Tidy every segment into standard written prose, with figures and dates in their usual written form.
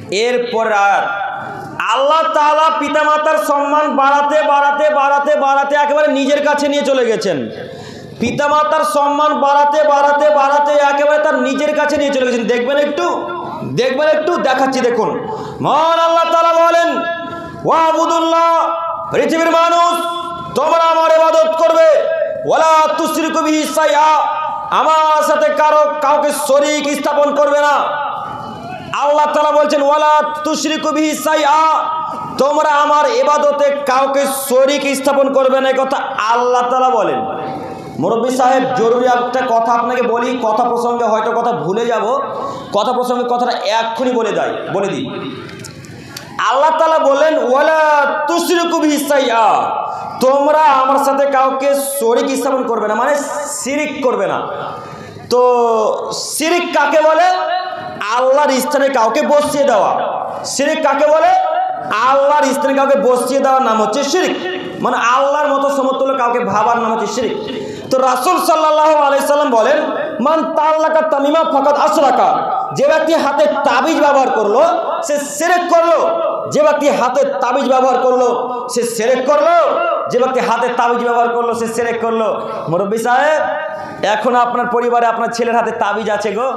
এরপর আয়াত, আল্লাহ তাআলা পিতামাতার সম্মান বাড়াতে বাড়াতে বাড়াতে বাড়াতে একেবারে নিজের কাছে নিয়ে চলে গেছেন। পিতামাতার সম্মান বাড়াতে বাড়াতে বাড়াতে একেবারে তার নিজের কাছে নিয়ে চলে গেছেন। দেখবেন একটু দেখাচ্ছি, দেখুন। মহান আল্লাহ তাআলা বলেন, ওয়াবুদুল্লাহ, পৃথিবীর মানুষ তোমরা আমার ইবাদত করবে, ওয়ালা তুশরিকু বিহি শাইআ, আমার সাথে কাউকে শরীক স্থাপন করবে না। আল্লাহ তাআলা বলছেন ওয়ালা তুশরিকু বিহি শাইআ, তোমরা আমার ইবাদতে কাউকে শরীক স্থাপন করবে না। এই কথা আল্লাহ তাআলা বলেন। মুরব্বী সাহেব, জরুরি একটা কথা আপনাকে বলি, কথা প্রসঙ্গে হয়তো কথা ভুলে যাব, কথা প্রসঙ্গে কথাটা এক্ষুনি বলে দিই। আল্লাহ তাআলা বলেন ওয়ালা তুশরিকু বিহি শাইআ, তোমরা আমার সাথে কাউকে শরীক স্থাপন করবে না, মানে শিরিক করবে না। তো শিরিক কাকে বলে? আল্লাহর স্থানে কাউকে বসিয়ে দেওয়া। শিরিক কাকে বলে? আল্লাহর স্থানে কাউকে বসিয়ে দেওয়ার নাম হচ্ছে শিরিক, মানে আল্লাহর মতো সমতুল্য কাউকে ভাবার নাম হচ্ছে শিরিক। তো রাসূল সাল্লাল্লাহু আলাইহি সাল্লাম বলেন, মান তাআল্লাকা তামিমা ফাকাদ আশরাকা, যে ব্যক্তি হাতে তাবিজ ব্যবহার করলো সে শিরক করলো। যে ব্যক্তি হাতে তাবিজ ব্যবহার করলো সে শিরক করলো। যে ব্যক্তি হাতে তাবিজ ব্যবহার করলো সে শিরক করলো। মুরব্বী সাহেব, এখন আপনার পরিবারে আপনার ছেলের হাতে তাবিজ আছে গো?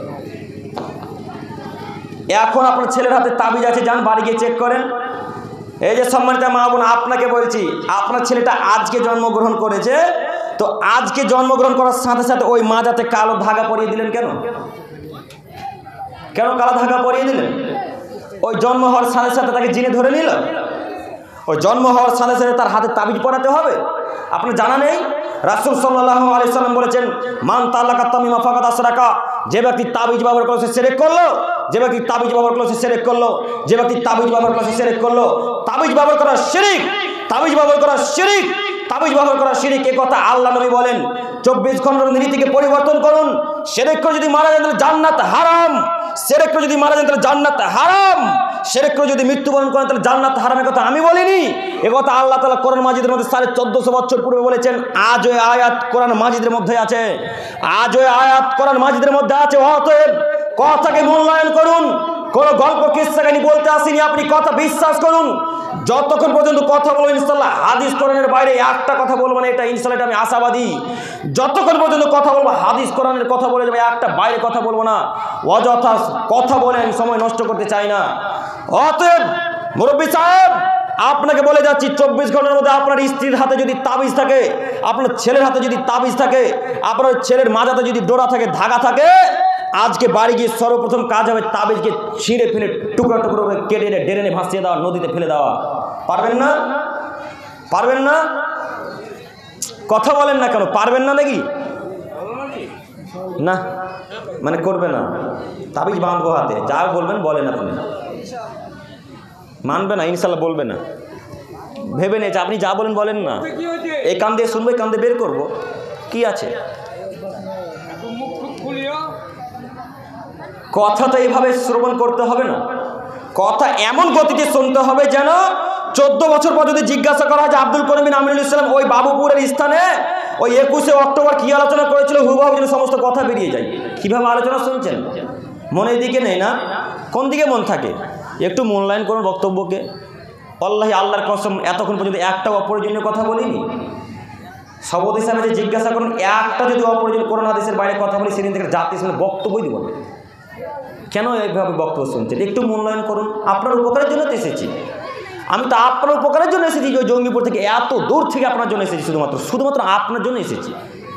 এখন আপনার ছেলের হাতে তাবিজ আছে? যান বাড়ি গিয়ে চেক করেন। এই যে সম্মানিত মা বোন, আপনাকে বলছি, আপনার ছেলেটা আজকে জন্মগ্রহণ করেছে, তো আজকে জন্মগ্রহণ করার সাথে সাথে ওই মাজাতে কালো ধাগা পরিয়ে দিলেন কেন? কালো ধাগা পরিয়ে দিলেন? ওই জন্ম হওয়ার সাথে সাথে তাকে জিনে ধরে নিল? ওই জন্ম হওয়ার সাথে সাথে তার হাতে তাবিজ পরাতে হবে? আপনার জানা নেই? রাসূল সাল্লাল্লাহু আলাইহি সাল্লাম বলেছেন, মান তাআল্লাকা তামিমা ফাকাদ আশরাকা, যে ব্যক্তি তাবিজ ব্যবহার করলো সে শিরক করলো। যে ব্যক্তি তাবিজ ব্যবহার করলো সে শিরক করলো। যে ব্যক্তি তাবিজ ব্যবহার করলো সে শিরক করলো। তাবিজ ব্যবহার করা শিরক, তাবিজ ব্যবহার করা শিরক, তাবিজ ব্যবহার করা শিরক। এই কথা আল্লাহ নবী বলেন। 24 ঘন্টার নীতিকে পরিবর্তন করুন। শিরক করে যদি মারা যান তাহলে জান্নাত হারাম। শিরক করে যদি মারা যান তাহলে জান্নাত হারাম। শিরক করে যদি মৃত্যুবরণ করেন তাহলে জান্নাত হারাম। এই কথা আমি বলিনি, এ কথা আল্লাহ তাআলা কোরআন মাজিদের মধ্যে 1450 বছর পূর্বে বলেছেন। আজ ওই আয়াত কোরআন মাজিদের মধ্যে আছে। আজ ওই আয়াত কোরআন মাজিদের মধ্যে আছে। অতএব কথাকে মূল্যায়ন করুন। কোন গল্প কিসসা কাহিনী বলতে আসিনি, আপনি কথা বিশ্বাস করুন। যতক্ষণ পর্যন্ত কথা বলবো ইনশাআল্লাহ হাদিস কোরআনের বাইরে একটা কথা বলবো না, এটা ইনশাআল্লাহ এটা আমি আশাবাদী। যতক্ষণ পর্যন্ত কথা বলবো হাদিস কোরআনের কথা বলে যাবে, একটা বাইরে কথা বলবো না। অযথা কথা বলে আমি সময় নষ্ট করতে চাই না। অতএব মুরব্বী সাহেব, আপনাকে বলে যাচ্ছি, 24 ঘন্টার মধ্যে আপনার স্ত্রীর হাতে যদি তাবিজ থাকে, আপনার ছেলের হাতে যদি তাবিজ থাকে, আপনার ছেলের মাজাতে যদি ডোরা থাকে, ধাগা থাকে, আজকে বাড়ি গিয়ে সর্বপ্রথম কাজ হবে তাবিজকে ছিঁড়ে ফেলে টুকরো টুকরো করে কেটে ড্রেনে ভাসিয়ে দেওয়া, নদীতে ফেলে দেওয়া। পারবেন না? পারবেন না? কথা বলেন না কেন? পারবেন না নাকি? না মানে করবে না? তাবিজ বাঁধবো হাতে, যা বলবেন বলেন, আপনি মানবে না ইনশাল্লাহ, বলবে না, ভেবে নিয়েছে। আপনি যা বলেন বলেন না, এই কান দিয়ে শুনবো, এই কান দিয়ে বের করবো, কি আছে? কথা তো এইভাবে শ্রবণ করতে হবে না, কথা এমন গতিতে শুনতে হবে যেন 14 বছর পর যদি জিজ্ঞাসা করা হয় যে আব্দুল করিম বিন আমিনুল ইসলাম ওই বাবুপুরের স্থানে ওই 21শে অক্টোবর কি আলোচনা করেছিল, হুবহু যেন সমস্ত কথা বেরিয়ে যায়। কিভাবে আলোচনা শুনছেন? মনের দিকে নেই না, কোন দিকে মন থাকে? একটু মূল্যায়ন করুন বক্তব্যকে। আল্লাহি, আল্লাহর কসম, এতক্ষণ পর্যন্ত একটা অপ্রয়োজনীয় কথা বলিনি। শপথ হিসাবে যে জিজ্ঞাসা করুন, একটা যদি অপ্রয়োজনীয় কোরআন হাদিসের বাইরে কথা বলি, সেদিন থেকে জাতি ইসলামের বক্তব্যই দিব না। কেন এইভাবে বক্তব্য শুনছেন? একটু মূল্যায়ন করুন। আপনার উপকারের জন্য তো এসেছি, আমি তো আপনার উপকারের জন্য এসেছি। ওই জঙ্গিপুর থেকে এত দূর থেকে আপনার জন্য এসেছি, শুধুমাত্র আপনার জন্য এসেছি।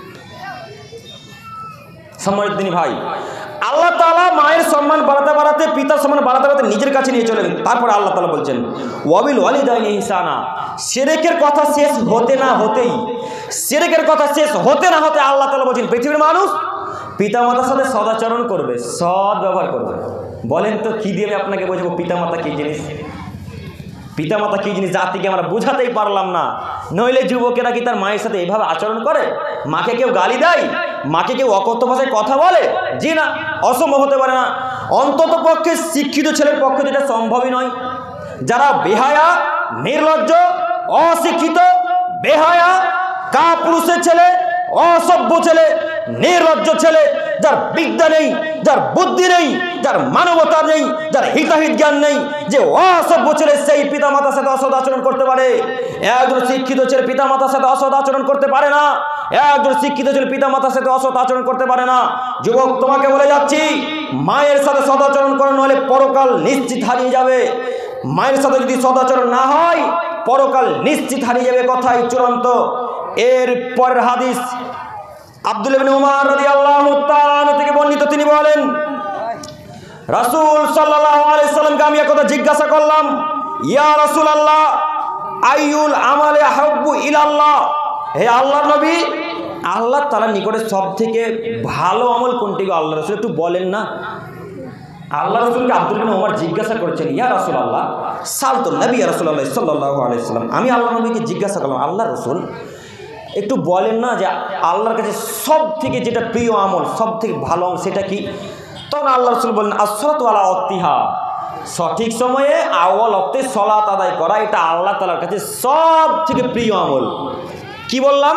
সম্মানিত দিনী ভাই, আল্লাহ তাআলা মায়ের সম্মান বাড়াতে বাড়াতে, পিতার সম্মান বাড়াতে বাড়াতে নিজের কাছে নিয়ে চলেন। তারপরে আল্লাহ তাআলা বলছেন ওয়াবিল ওয়ালিদাইনি ইহসানা। শিরকের কথা শেষ হতে না হতেই, শিরকের কথা শেষ হতে না হতে আল্লাহ তাআলা বলছেন পৃথিবীর মানুষ পিতামাতার সাথে সদাচরণ করবে, সৎ ব্যবহার করবে। বলেন তো কি দিয়ে আপনাকে বোঝাবো পিতামাতা কি জিনিস? পিতামাতা কি জিনিস জাতিকে আমরা বোঝাতেই পারলাম না। নইলে যুবকেরা কি তার মায়ের সাথে এইভাবে আচরণ করে? মাকে কেউ গালি দেয়? মাকে কেউ অকথ্য ভাষায় কথা বলে? জি না, অসম্ভব হতে পারে না। অন্তত পক্ষে শিক্ষিত ছেলের পক্ষে যেটা সম্ভবই নয়। যারা বেহায়া, নির্লজ্জ, অশিক্ষিত, বেহায়া, কাপুরুষের ছেলে, অসভ্য ছেলে, নির্লজ্জ ছেলে, যার বিদ্যা নেই, যার বুদ্ধি নেই, যার মানবতা নেই, যার হিতাহিত জ্ঞান নেই, যে অসভ্য ছেলে সেই পিতা মাতার সাথে অসৎ আচরণ করতে পারে। একজন শিক্ষিত ছেলে পিতা মাতার সাথে অসৎ আচরণ করতে পারে না। একজন শিক্ষিত ছেলে পিতা মাতার সাথে অসৎ আচরণ করতে পারে না। যুবক, তোমাকে বলে যাচ্ছি, মায়ের সাথে সদাচরণ করো, নইলে পরকাল নিশ্চিত হারিয়ে যাবে। মায়ের সাথে যদি সদাচরণ না হয়, পরকাল নিশ্চিত হারিয়ে যাবে, কথাই চূড়ান্ত। এর পরের হাদিস আব্দুল্লাহ ইবনে উমর রাদিয়াল্লাহু তাআলা আনহু থেকে বর্ণিত। তিনি বলেন, রাসূল সাল্লাল্লাহু আলাইহি সাল্লামকে আমি একথা জিজ্ঞাসা করলাম, ইয়া রাসূলুল্লাহ, আইয়ুল আমালি আহাব্বু ইলাল্লাহ, হে আল্লাহর নবী, আল্লাহ তাআলার নিকটে সবথেকে ভালো আমল কোনটি গো আল্লাহ রাসূল, একটু বলেন না। আল্লাহ রাসূলকে আব্দুল্লাহ ইবনে উমর জিজ্ঞাসা করেছেন, ইয়া রাসূলুল্লাহ, সালতু নবী রাসূলুল্লাহ সাল্লাল্লাহু আলাইহি সাল্লাম, আমি আল্লাহর নবীকে জিজ্ঞাসা করলাম, আল্লাহ রাসূল একটু বলেন না যে আল্লাহর কাছে সব থেকে যেটা প্রিয় আমল, সব থেকে ভালো আমল সেটা কি? তখন আল্লাহ রাসূল বললেন, আসসালাতু আলা ওয়াক্তিহা, সঠিক সময়ে আউয়াল ওয়াক্তে সালাত আদায় করা, এটা আল্লাহ তাআলার কাছে সব থেকে প্রিয় আমল। কি বললাম?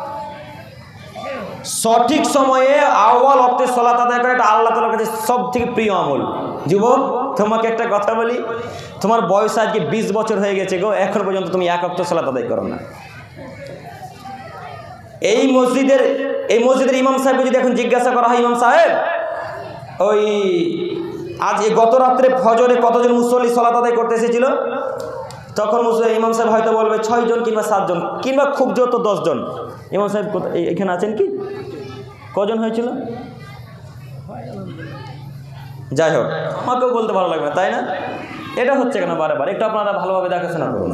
সঠিক সময়ে আউয়াল ওয়াক্তে সালাত আদায় করা, এটা আল্লাহ তাআলার কাছে সব থেকে প্রিয় আমল। যুবক, তোমাকে একটা কথা বলি, তোমার বয়স আজকে 20 বছর হয়ে গেছে গো, এখন পর্যন্ত তুমি এক ওয়াক্ত সালাত আদায় করো না। এই মসজিদের ইমাম সাহেবকে যদি এখন জিজ্ঞাসা করা হয়, ইমাম সাহেব, ওই আজ গত রাত্রে ফজরে কতজন মুসল্লি সালাত আদায় করতে এসেছিল? তখন ইমাম সাহেব হয়তো বলবে 6 জন কিংবা 7 জন কিংবা খুব জোর 10 জন। ইমাম সাহেব এখানে আছেন কি? কজন হয়েছিল? যাই হোক, আমাকেও বলতে ভালো লাগবে না, তাই না? এটা হচ্ছে কেন বারবার? একটু আপনারা ভালোভাবে দেখাশোনা করুন।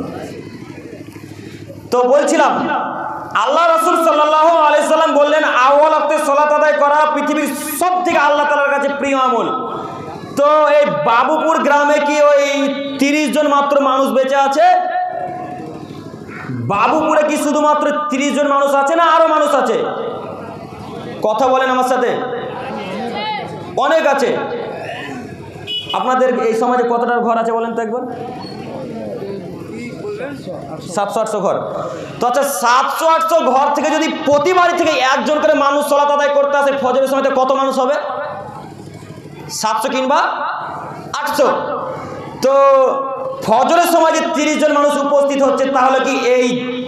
তো বলছিলাম, আল্লাহ রাসূল সাল্লাল্লাহু আলাইহি সাল্লাম বললেন, আউয়াল ওয়াক্তে সালাত আদায় করা পৃথিবীর সব থেকে আল্লাহ তাআলার কাছে প্রিয় আমল। তো এই বাবুপুর গ্রামে কি ওই 30 জন মাত্র মানুষ বেঁচে আছে? বাবুপুরে কি শুধুমাত্র 30 জন মানুষ আছে, না আরো মানুষ আছে? কথা বলেন আমার সাথে। অনেক আছে। আপনাদের এই সমাজে কতটা ঘর আছে বলেন তো একবার? 700-800 ঘর। তো আচ্ছা, 700-800 ঘর থেকে যদি প্রতি বাড়ি থেকে একজন করে মানুষ সালাত আদায় করতে আসে ফজরের সময়, কত মানুষ হবে? 700 কিংবা 800। তো ফজরের সময় যে 30 জন মানুষ উপস্থিত হচ্ছে, তাহলে কি এই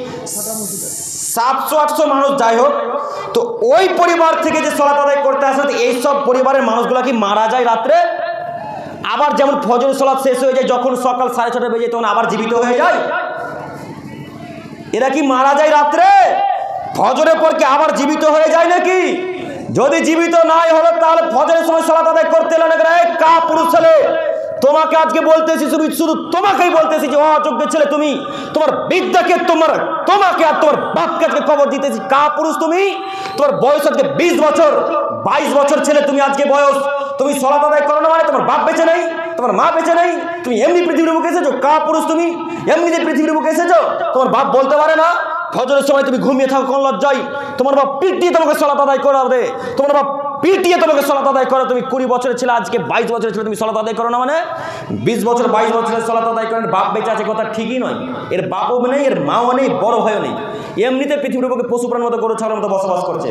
700-800 মানুষ, যাই হোক, তো ওই পরিবার থেকে যে সালাত আদায় করতে আসে, এইসব পরিবারের মানুষগুলো কি মারা যায় রাত্রে? আবার যেমন ফজরের সালাত শেষ হয়ে যায়, যখন সকাল 6:30 বেজে, তখন আবার জীবিত হয়ে যায়। এরা কি মারা যায় রাত্রে? ফজরের পর কি আবার জীবিত হয়ে যায় নাকি? যদি জীবিত নাই হলো, তাহলে ফজরের সময় সালাত আদায় করতে এলো না কেন? এই কাপুরুষ ছেলে, তোমাকে আজকে বলতেছি, শুধু তোমাকেই বলতেছি যে অযোগ্য ছেলে তুমি, তোমার বিদ্যাকে, তোমাকে আর তোমার বাপকে আজকে খবর দিতেছি। কাপুরুষ তুমি, তোমার বয়স আজকে 20 বছর, 22 বছর ছেলে তুমি আজকে বয়স, তুমি সালাত আদায় করো না মানে তোমার বাপ বেঁচে নেই, তোমার মা বেঁচে নেই, তুমি এমনি পৃথিবীর বুকে এসেছো? কাপুরুষ তুমি, এমনিতে পৃথিবীর বুকে এসেছো? তোমার বাপ বলতে পারে না ফজরের সময় তুমি ঘুমিয়ে থাকো কোন লজ্জায়? তোমার বাপ পিটিয়ে তোমাকে সালাত আদায় করাবে, তোমার বাপ পিটিয়ে তোমাকে সালাত আদায় করো। তুমি 20 বছরের ছেলে, আজকে 22 বছরের ছেলে, তুমি সালাত আদায় করো না মানে? 20 বছর 22 বছরের সালাত আদায় করেন, বাপ বেঁচে আছে, কথা ঠিকই নয়। এর বাপও নেই, এর মাও নেই, বড় ভাইও নেই, এমনিতে পৃথিবীর বুকে পশু প্রাণীর মতো, গরু ছাগলের মতো বসবাস করছে।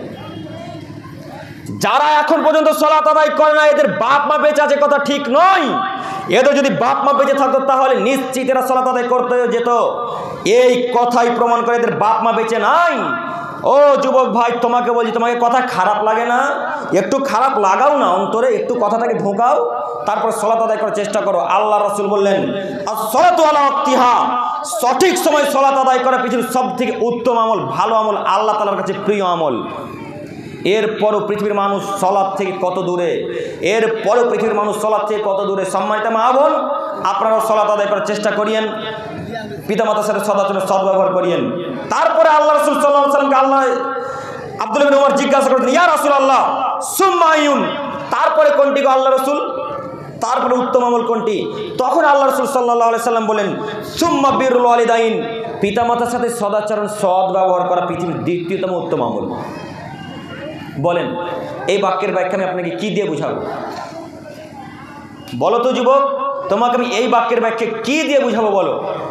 যারা এখন পর্যন্ত সালাত আদায় করে না, এদের বাপ মা বেঁচে আছে, কথা ঠিক নয়। এদের যদি বাপ মা বেঁচে থাকতো, তাহলে নিশ্চিত এরা সালাত আদায় করতে যেত। এই কথাই প্রমাণ করে এদের বাপ মা বেঁচে নাই। ও যুবক ভাই, তোমাকে বলছি, তোমাকে কথা খারাপ লাগে না? একটু খারাপ লাগাও না, অন্তরে একটু কথাটাকে ঢোকাও, তারপর সালাত আদায় করার চেষ্টা করো। আল্লাহ রাসূল বললেন, as-salatu ala waqtiha, সঠিক সময় সালাত আদায় করা পৃথিবীর সব থেকে উত্তম আমল, ভালো আমল, আল্লাহ তাআলার কাছে প্রিয় আমল। এরপরও পৃথিবীর মানুষ সালাত থেকে কত দূরে, এরপরও পৃথিবীর মানুষ সালাত থেকে কত দূরে। সম্মানিত মা বোন, আপনারাও সালাত আদায় করার চেষ্টা করিয়েন, পিতামাতার সাথে সদ্ব্যবহার করিয়েন। তারপরে আল্লাহ রাসূল সাল্লাল্লাহু আলাইহি ওয়াসাল্লামকে আব্দুল্লাহ ইবনে উমর জিজ্ঞাসা করলেন, ইয়া রাসূলুল্লাহ, সুম্মা আইয়ুন, তারপরে কোনটি গো আল্লাহ রাসূল? তারপরে উত্তম আমল কোনটি? তখন আল্লাহ রাসূল সাল্লাল্লাহু আলাইহি ওয়াসাল্লাম বলেন, সুম্মা বিরুল ওয়ালিদাইন, পিতামাতার সাথে সদাচরণ, সদ্ব্যবহার করা পৃথিবীর দ্বিতীয়তম উত্তম আমল। বলেন, এই বাক্যের ব্যাখ্যা আমি আপনাকে কি দিয়ে বুঝাবো? বলো তো যুবক, তোমাকে আমি এই বাক্যের ব্যাখ্যা কি দিয়ে বুঝাবো বলো?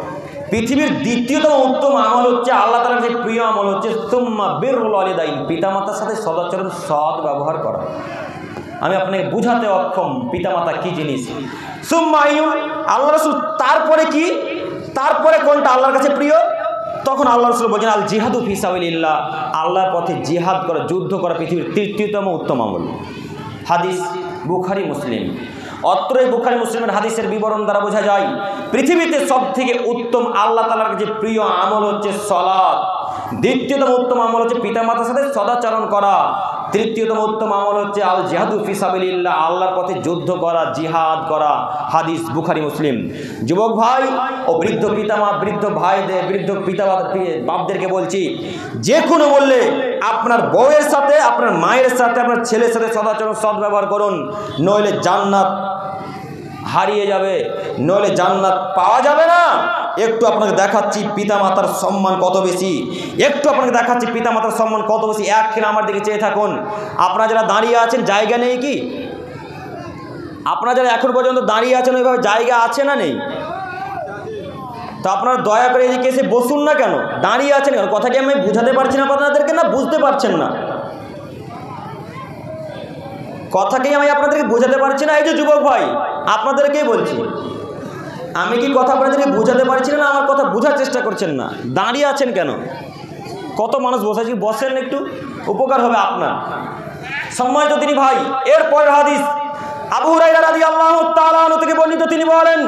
পৃথিবীর দ্বিতীয়তম উত্তম আমল হচ্ছে আল্লাহ তাআলার যে প্রিয় আমল হচ্ছে সুম্মা বিররুল ওয়ালিদাইন, পিতামাতার সাথে সদাচরণ সৎ ব্যবহার করা। আমি আপনাকে বুঝাতে অক্ষম পিতামাতা কি জিনিস। সুম্মা আইয়ুন, আল্লাহ রাসূল তারপরে কি, তারপরে কোনটা আল্লাহর কাছে প্রিয়? তখন আল্লাহ রাসূল বলেন আল জিহাদু ফি সাবিলিল্লাহ, আল্লাহর পথে জিহাদ করা, যুদ্ধ করা পৃথিবীর তৃতীয়তম উত্তম আমল। হাদিস বুখারী মুসলিম। অত্র এই বুখারী মুসলিমের হাদিসের বিবরণ দ্বারা বোঝা যায় পৃথিবীতে সবথেকে উত্তম আল্লাহ তাআলার যে প্রিয় আমল হচ্ছে সালাত, দ্বিতীয়তম উত্তম আমল হচ্ছে পিতামাতার সাথে সদাচরণ করা, তৃতীয়তম উত্তম আমল হচ্ছে আল জিহাদু ফি সাবিলিল্লাহ, আল্লাহর পথে যুদ্ধ করা, জিহাদ করা। হাদিস বুখারী মুসলিম। যুবক ভাই ও বৃদ্ধ পিতামাতা, বৃদ্ধ ভাইদের, বৃদ্ধ বাপদেরকে বলছি, যে কোনো বললে আপনার বউয়ের সাথে, আপনার মায়ের সাথে, আপনার ছেলের সাথে সদাচরণ সৎ ব্যবহার করুন, নইলে জান্নাত হারিয়ে যাবে, নইলে জান্নাত পাওয়া যাবে না। একটু আপনাকে দেখাচ্ছি পিতামাতার সম্মান কত বেশি, একটু আপনাকে দেখাচ্ছি পিতামাতার সম্মান কত বেশি। এক কিনা আমার দিকে চেয়ে থাকুন। আপনারা যারা দাঁড়িয়ে আছেন জায়গা নেই কি? আপনারা যারা এখন পর্যন্ত দাঁড়িয়ে আছেন ওইভাবে জায়গা আছে না নেই? তো আপনারা দয়া করে এদিকে এসে বসুন না, কেন দাঁড়িয়ে আছেন কেন? কথা কি আমি বুঝাতে পারছি না আপনাদেরকে, না বুঝতে পারছেন না? কথাকেই আমি আপনাদেরকে বোঝাতে পারছি না? এই যে যুবক ভাই আপনাদেরকেই বলছি, আমি কি কথা আপনাদেরকে বোঝাতে পারছি না? আমার কথা বোঝার চেষ্টা করছেন না? দাঁড়িয়ে আছেন কেন? কত মানুষ বসে আছে, বসেন, একটু উপকার হবে আপনার। সম্মানিত তিনি ভাই, এরপরের হাদিস আবু হুরায়রা রাদিয়াল্লাহু তাআলা আনহু থেকে বর্ণিত, তিনি বলেন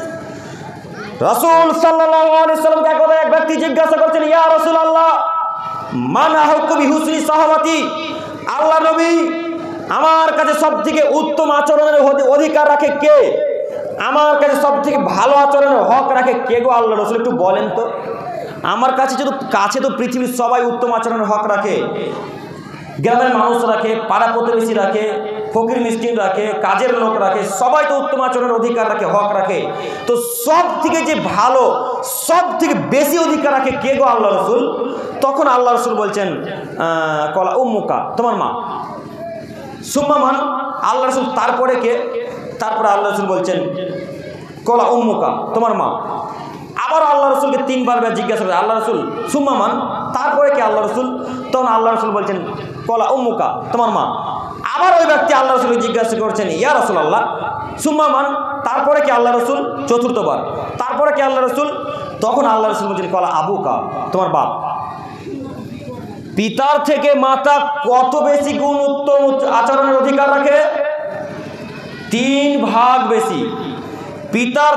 রাসূল সাল্লাল্লাহু আলাইহি সাল্লামকে এক ব্যক্তি জিজ্ঞাসা করছেন, ইয়া রাসূলুল্লাহ মান আহক্কু বিহুসনি সাহাবাতি, আল্লাহ নবী আমার কাছে সবথেকে উত্তম আচরণের অধিকার রাখে কে? আমার কাছে সবথেকে ভালো আচরণের হক রাখে কে গো আল্লাহ রাসূল? একটু বলেন তো। আমার কাছে তো পৃথিবীর সবাই উত্তম আচরণের হক রাখে, গ্রামের মানুষ রাখে, পাড়া প্রতিবেশী রাখে, ফকির মিসকিন রাখে, কাজের লোক রাখে, সবাই তো উত্তম আচরণের অধিকার রাখে, হক রাখে। তো সব থেকে যে ভালো, সব থেকে বেশি অধিকার রাখে কে গো আল্লাহ রাসূল? তখন আল্লাহ রাসূল বলছেন কলা উম্মুকা, তোমার মা। সুম্মা মান, আল্লাহ রাসূল তারপরে কে? তারপরে আল্লাহ রাসূল বলছেন কলা উম্মুকা, তোমার মা। আবার আল্লাহ রাসূলকে তিনবার জিজ্ঞাসা করে আল্লাহ রাসূল সুম্মা মান, তারপরে কে আল্লাহ রাসূল? তখন আল্লাহ রাসূল বলছেন কলা উম্মুকা, তোমার মা। আবার ওই ব্যক্তি আল্লাহ রাসূলকে জিজ্ঞাসা করছেন ইয়া রাসূলুল্লাহ সুম্মা মান, তারপরে কে আল্লাহ রাসূল? চতুর্থবার। তারপরে কে আল্লাহ রাসূল? তখন আল্লাহ রাসূল বলছেন কলা আবুকা, তোমার বাপ। পিতার থেকে মাতা কত বেশি গুণ উত্তম আচরণের অধিকার রাখে? 3 ভাগ বেশি। পিতার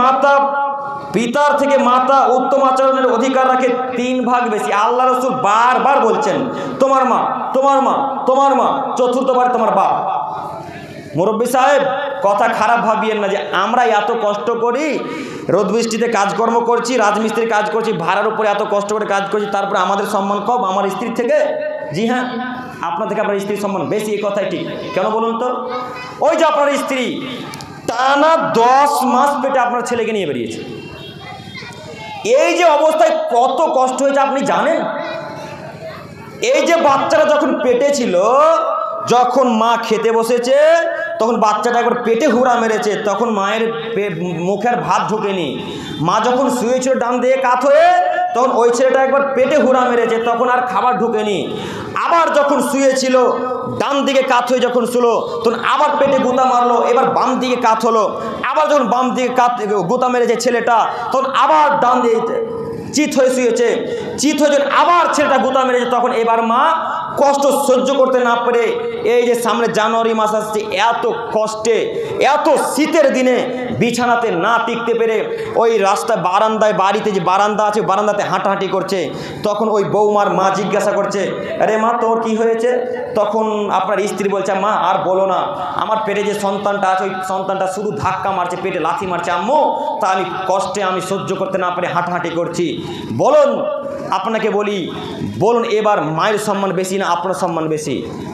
থেকে মাতা উত্তম আচরণের অধিকার রাখে 3 ভাগ বেশি। আল্লাহ রাসূল বারবার বলছেন তোমার মা, তোমার মা, তোমার মা, চতুর্থবার তোমার বাপ। মুরব্বী সাহেব, কথা খারাপ ভাবিয়েন না যে আমরা এত কষ্ট করি, রোদ বৃষ্টিতে কাজকর্ম করছি, রাজমিস্ত্রির কাজ করছি, ভাড়ার উপরে এত কষ্ট করে কাজ করছি, তারপরে আমাদের সম্মান কম আমার স্ত্রীর থেকে? জি হ্যাঁ, আপনার থেকে আপনার স্ত্রীর সম্মান বেশি, এই কথাই ঠিক। কেন বলুন তো? ওই যে আপনার স্ত্রী টানা 10 মাস পেটে আপনার ছেলেকে নিয়ে বেরিয়েছে, এই যে অবস্থায় কত কষ্ট হয়েছে আপনি জানেন? এই যে বাচ্চাটা যখন পেটে ছিল, যখন মা খেতে বসেছে তখন বাচ্চাটা একবার পেটে হুড়া মেরেছে, তখন মায়ের মুখের ভাত ঢোকেনি। মা যখন শুয়েছিল ডান দিকে কাত হয়ে, তখন ওই ছেলেটা একবার পেটে হুড়া মেরেছে, তখন আর খাবার ঢোকেনি। আবার যখন শুয়েছিল ডান দিকে কাত হয়ে যখন শুলো, তখন আবার পেটে গুঁতা মারলো, এবার বাম দিকে কাত হলো। আবার যখন বাম দিকে গুঁতা মেরেছে ছেলেটা, তখন আবার ডান দিকে চিত হয়ে শুয়েছে, চিত হয়ে যখন আবার ছেলেটা গুঁতা মেরেছে, তখন এবার মা কষ্ট সহ্য করতে না পেরে, এই যে সামনে জানুয়ারি মাস আসছে, এত কষ্টে, এত শীতের দিনে বিছানাতে না টিকতে পেরে ওই রাস্তায় বারান্দায়, বাড়িতে যে বারান্দা আছে বারান্দাতে হাঁটাহাঁটি করছে। তখন ওই বৌমার মা জিজ্ঞাসা করছে, আরে মা তোর কি হয়েছে? তখন আপনার স্ত্রী বলছে, মা আর বলো না, আমার পেটে যে সন্তানটা আছে ওই সন্তানটা শুধু ধাক্কা মারছে, পেটে লাথি মারছে আম্মু, তা আমি কষ্টে আমি সহ্য করতে না পেরে হাঁটাহাঁটি করছি। বলুন, আপনাকে বলুন এবার মায়ের সম্মান বেশি না আপনার সম্মান বেশি?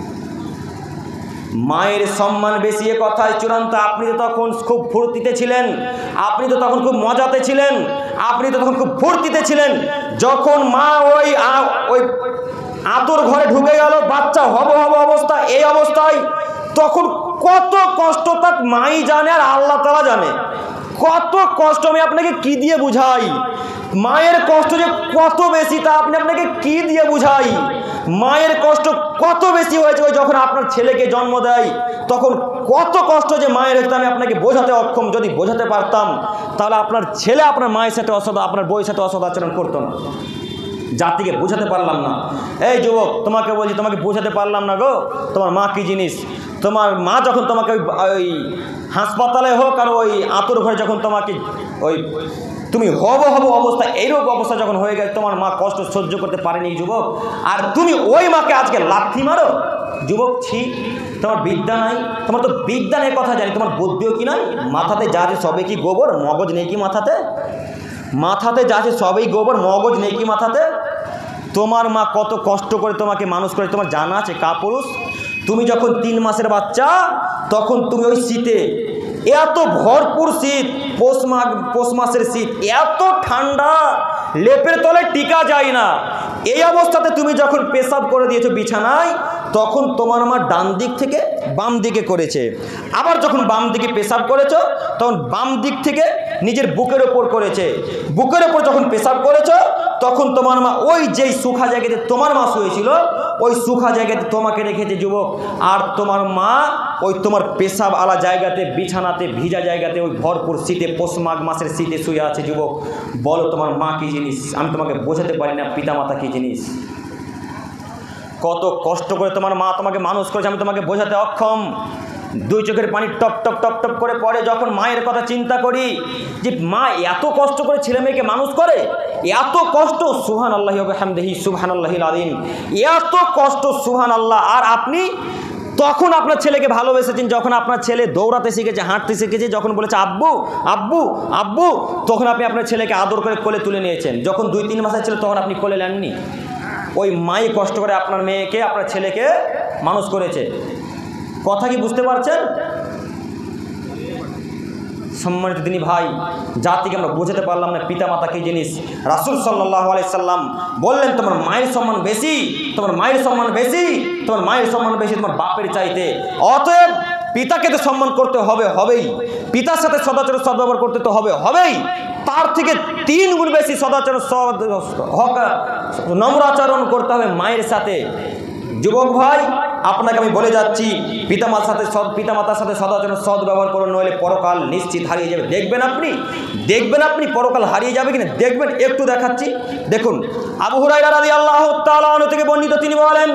মায়ের সম্মান বেশি, এ কথায় চূড়ান্ত। আপনি তো তখন খুব ফুর্তিতে ছিলেন, আপনি তো তখন খুব মজাতে ছিলেন, আপনি তো তখন খুব ফুর্তিতে ছিলেন। যখন মা ওই আতর ঘরে ঢুকে গেল, বাচ্চা হব অবস্থা, এই অবস্থায় তখন কত কষ্ট তার মাই জানে আর আল্লাহ তাআলা জানে। কত কষ্ট আমি আপনাকে কি দিয়ে বুঝাই? মায়ের কষ্ট যে কত বেশি তা আপনাকে কি দিয়ে বুঝাই। মায়ের কষ্ট কত বেশি হয়েছে ওই যখন আপনার ছেলেকে জন্ম দেয় তখন কত কষ্ট যে মায়ের হয়েছে আমি আপনাকে বোঝাতে অক্ষম। যদি বোঝাতে পারতাম তাহলে আপনার ছেলে আপনার মায়ের সাথে অসৎ, আপনার বউয়ের সাথে অসৎ আচরণ করতো না। জাতিকে বোঝাতে পারলাম না। এই যুবক, তোমাকে বলছি, তোমাকে বোঝাতে পারলাম না গো তোমার মা কী জিনিস। তোমার মা যখন তোমাকে ওই হাসপাতালে হোক আর ওই আঁতুর ঘরে যখন তোমাকে ওই তুমি হব অবস্থা, এইরকম অবস্থা যখন হয়ে গেছে তোমার মা কষ্ট সহ্য করতে পারেনি যুবক, আর তুমি ওই মাকে আজকে লাথি মারো। যুবক, ছি, তোমার বিদ্যা নাই। তোমার তো বিদ্যা নেই কথা জানি, তোমার বুদ্ধিও কি নাই। মাথাতে যা আছে সবে কি গোবর, মগজ নেই কি মাথাতে? মাথাতে যা আছে সবই গোবর, মগজ নেই কি মাথাতে? তোমার মা কত কষ্ট করে তোমাকে মানুষ করে তোমার জানা আছে কাপুরুষ? তুমি যখন 3 মাসের বাচ্চা তখন তুমি ওই শীতে, এত ভরপুর শীত, পৌষ মাসের শীত, এত ঠান্ডা, লেপের তলে টিকা যায় না, এই অবস্থাতে তুমি যখন পেশাব করে দিয়েছো বিছানায় তখন তোমার মা ডান দিক থেকে বাম দিকে করেছে। আবার যখন বাম দিকে পেশাব করেছো তখন বাম দিক থেকে নিজের বুকের ওপর করেছে। বুকের ওপর যখন পেশাব করেছো তখন তোমার মা ওই যেই সুখা জায়গাতে তোমার মা শুয়েছিল ওই সুখা জায়গাতে তোমাকে রেখেছে যুবক। আর তোমার মা ওই তোমার পেশাব আলা জায়গাতে, বিছানাতে, ভিজা জায়গাতে ওই ভরপুর শীতে, পৌষ মাঘ মাসের শীতে শুয়ে আছে যুবক। বলো তোমার মা কী জিনিস? আমি তোমাকে বোঝাতে পারি না পিতামাতা কী জিনিস। কত কষ্ট করে তোমার মা তোমাকে মানুষ করেছে আমি তোমাকে বোঝাতে অক্ষম। 2 চোখের পানি টপ টপ টপ টপ করে পড়ে যখন মায়ের কথা চিন্তা করি যে মা এত কষ্ট করে ছেলে মেয়েকে মানুষ করে, এত কষ্ট, সুবহানাল্লাহি ওয়া বিহামদিহি সুবহানাল্লাহিল আযীম, এত কষ্ট, সুবহানাল্লাহ। আর আপনি তখন আপনার ছেলেকে ভালোবেসেছেন যখন আপনার ছেলে দৌড়াতে শিখেছে, হাঁটতে শিখেছে, যখন বলেছে আব্বু আব্বু আব্বু, তখন আপনি আপনার ছেলেকে আদর করে কোলে তুলে নিয়েছেন। যখন 2-3 মাসের ছিল তখন আপনি কোলে নেননি। ওই মাই কষ্ট করে আপনার মেয়েকে, আপনার ছেলেকে মানুষ করেছে। কথা কি বুঝতে পারছেন? সম্মানিত দিনী ভাই, জাতিকে আমরা বোঝাতে পারলাম না পিতামাতা কী জিনিস। রাসূল সাল্লাল্লাহু আলাইহি সাল্লাম বললেন তোমার মায়ের সম্মান বেশি, তোমার মায়ের সম্মান বেশি, তোমার মায়ের সম্মান বেশি তোমার বাপের চাইতে। অতএব পিতাকে তো সম্মান করতে হবে, হবেই। পিতার সাথে সদাচরণ সদ্ব্যবহার করতে তো হবে, হবেই। তার থেকে 3 গুণ বেশি সদাচরণ নম্রাচরণ করতে হবে মায়ের সাথে। যুবক ভাই, আপনাকে আমি বলে যাচ্ছি পিতামাতার সাথে সদাচরণ সদ্ব্যবহার করুন, নইলে পরকাল নিশ্চিত হারিয়ে যাবে। দেখবেন আপনি পরকাল হারিয়ে যাবে কিনা দেখবেন। একটু দেখাচ্ছি, দেখুন। আবু হুরায়রা রাদিয়াল্লাহু তাআলা আনহু থেকে বর্ণিত, তিনি বলেন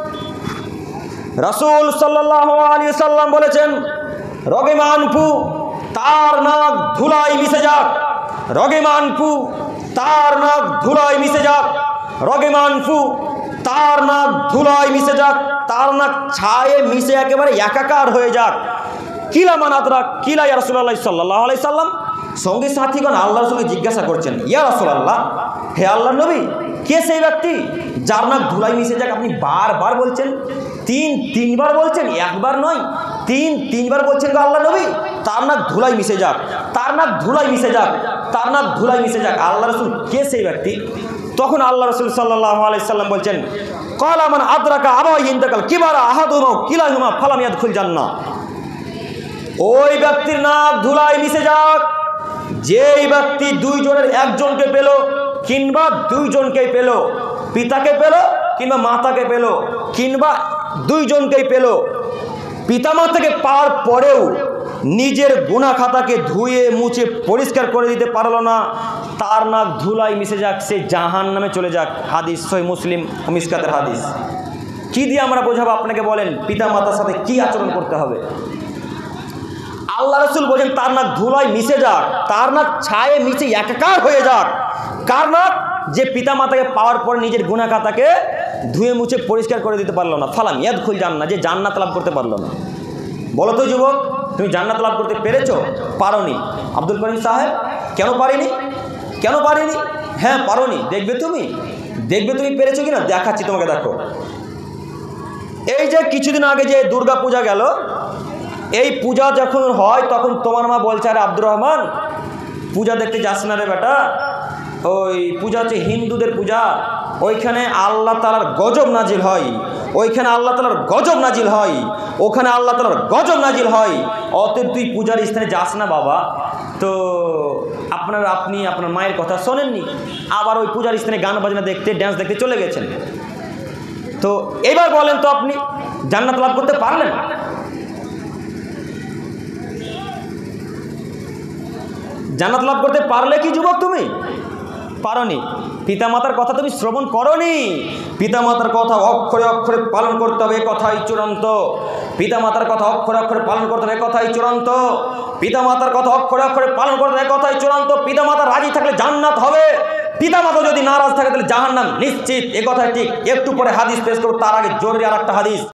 রাসূল সাল্লাল্লাহু আলাইহি সাল্লাম বলেছেন রগিমানফু তার নাক ধুলায় মিশে যাক, রগিমানফু তার নাক ধুলায় মিশে যাক, রগিমানফু তার নাক ধুলায় মিশে যাক, তার নাক ছায়ে মিশে একেবারে একাকার হয়ে যাক। কিলা মানাতরা কিলা ইয়া রাসূলুল্লাহ সাল্লাল্লাহু আলাইহি সাল্লাম। সঙ্গী সাথীগণ আল্লাহর সঙ্গে জিজ্ঞাসা করছেন, ইয়া রাসূলুল্লাহ, হে আল্লাহর নবী, কে সেই ব্যক্তি যার নাক ধুলায় মিশে যাক? আপনি বারবার বলছেন, 3বার বলছেন, একবার নয়, 3বার বলছেন গো আল্লাহর নবী, তার নাক ধুলায় মিশে যাক, তার নাক ধুলায় মিশে যাক, তার নাক ধুলায় মিশে যাক। আল্লাহ রাসূল, কে সেই ব্যক্তি? তখন আল্লাহ রাসূল সাল্লাল্লাহু আলাইহি সাল্লাম বলছেন ক্বালা মান আদরাকা আবাওয়াইহি ইনতাকাল কিবারা আহাদুহুমা কিলাহুমা ফালাম ইয়াদখুল জান্নাহ। ওই ব্যক্তির নাক ধুলায় মিশে যাক যেই ব্যক্তি 2 জনের একজনকে পেল কিংবা 2 জনকেই পেল, পিতাকে পেল কিংবা মাতাকে পেল কিংবা 2 জনকেই পেল। পিতামাতাকে পাওয়ার পরেও নিজের গুনাহ খাতাকে ধুয়ে মুছে পরিষ্কার করে দিতে পারলো না, তার নাক ধুলায় মিশে যাক, সে জাহান্নামে চলে যাক। হাদিস সহিহ মুসলিম ও মিশকাতের হাদিস। কি দিয়ে আমরা বোঝাবো আপনাকে বলেন পিতামাতার সাথে কি আচরণ করতে হবে? আল্লাহ রাসূল বলেন তার নাক ধুলায় মিশে যাক, তার নাক ছায়ে মিশে একাকার হয়ে যাক। কার নাক? যে পিতামাতাকে পাওয়ার পর নিজের গুনাহ খাতাকে ধুয়ে মুছে পরিষ্কার করে দিতে পারলো না, ফালাম ইয়াদখুল জান্নাহ, যে জান্নাত লাভ করতে পারলো না। বলো তো যুবক, তুমি জান্নাত লাভ করতে পেরেছো? পারোনি। আব্দুল করিম সাহেব, কেন পারিনি? কেন পারিনি? হ্যাঁ পারোনি। দেখবে তুমি পেরেছো কিনা, দেখাচ্ছি তোমাকে। দেখো, এই যে কিছুদিন আগে যে দুর্গা পূজা গেল, এই পূজা যখন হয় তখন তোমার মা বলছে, আরে আব্দুর রহমান, পূজা দেখতে যাস না রে বেটা, ওই পূজা হচ্ছে হিন্দুদের পূজা, ওইখানে আল্লাহ তাআলার গজব নাজিল হয়, ওইখানে আল্লাহ তাআলার গজব নাজিল হয়, ওখানে আল্লাহ তাআলার গজব নাজিল হয়, অতএব তুই পূজার স্থানে যাস না বাবা। তো তো আপনি আপনার মায়ের কথা শোনেননি, আবার ওই পূজার স্থানে গান বাজনা দেখতে, ড্যান্স দেখতে চলে গেছেন। তো এবার বলেন তো, আপনি জান্নাত লাভ করতে পারলেন? জান্নাত লাভ করতে পারলে কি যুবক? তুমি পারোনি। পিতামাতার কথা তুমি শ্রবণ করনি। পিতামাতার কথা অক্ষরে অক্ষরে পালন করতে হবে, কথাই চূড়ান্ত। পিতামাতার কথা অক্ষরে অক্ষরে পালন করতে হবে, কথাই চূড়ান্ত। পিতামাতার কথা অক্ষরে অক্ষরে পালন করতে হবে, কথাই চূড়ান্ত। পিতামাতা রাজি থাকলে জান্নাত হবে, পিতামাতা যদি নারাজ থাকে তাহলে জাহান্নাম নিশ্চিত, এ কথাই ঠিক। একটু পরে হাদিস পেশ করব, তার আগে জরুরি আর একটা হাদিস।